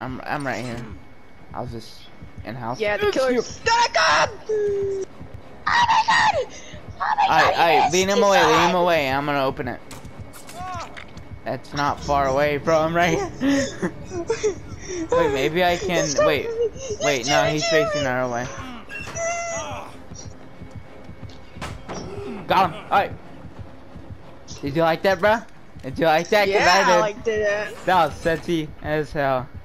I'm right here. I was just in house. Yeah, the killer's gonna come! Oh my god! Oh my god! Alright, lean him away, lean him away. I'm gonna open it. That's not far away, bro. I'm right. Wait, maybe I can. Wait, no, he's facing our way. Got him. Alright. Did you like that, bro? Did you like that? Yeah, I liked it. That was sexy as hell.